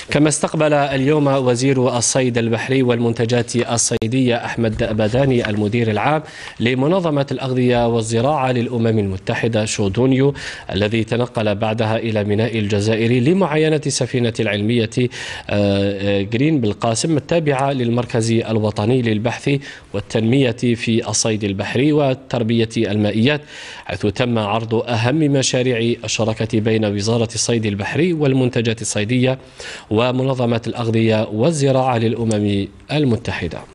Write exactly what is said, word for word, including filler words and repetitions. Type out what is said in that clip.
كما استقبل اليوم وزير الصيد البحري والمنتجات الصيدية أحمد أبداني المدير العام لمنظمة الأغذية والزراعة للأمم المتحدة شودونيو، الذي تنقل بعدها إلى ميناء الجزائر لمعاينة سفينة العلمية جرين بالقاسم التابعة للمركز الوطني للبحث والتنمية في الصيد البحري والتربية المائيات، حيث تم عرض أهم مشاريع الشراكة بين وزارة الصيد البحري والمنتجات الصيدية ومنظمة الأغذية والزراعة للأمم المتحدة.